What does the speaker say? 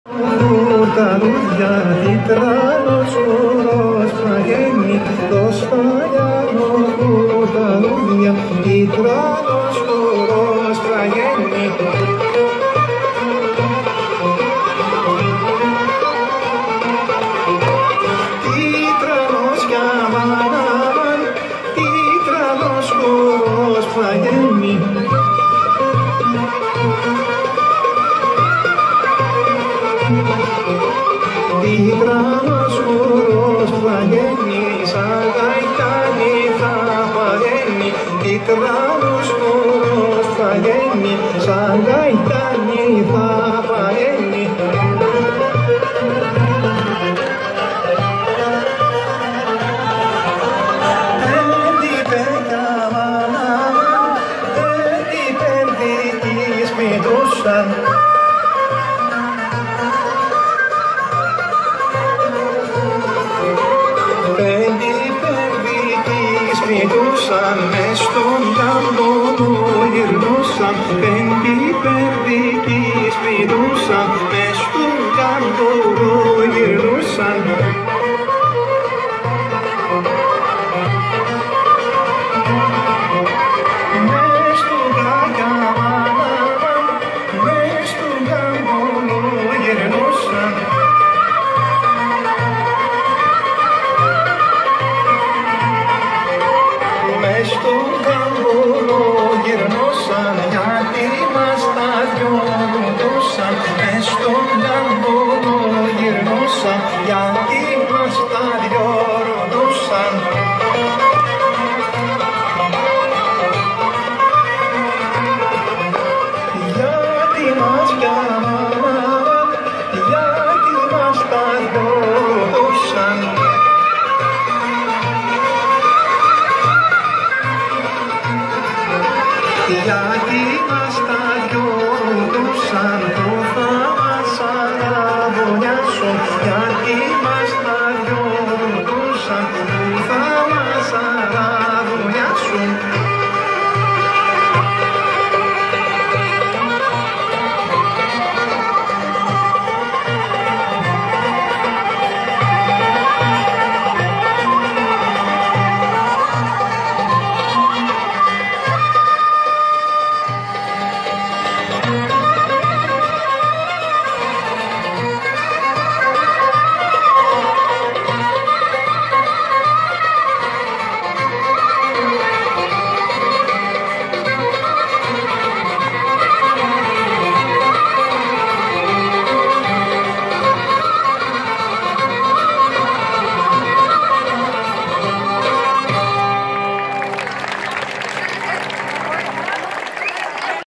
Τα λουλιά τιτράνος χορός παγαίνει το σπαγιάνο που τα λουλιά τιτράνος χορός παγαίνει. Τιτράνος για μανάμαν, τιτράνος χορός παγαίνει. Τιτράνος χορός παγαίνει, σαν γαϊτάνι θα παγαίνει. Τιτράνος χορός παγαίνει, σαν γαϊτάνι θα παγαίνει. Πέντη παιδιά μανάμαν, πέντη πέντε της μητρούσαν. Σπιτούσαν μες στον ταμπόνο γυρνούσαν. Πέντε παιδικοί σπιτούσαν μες στον ταμπόνο γυρνούσαν.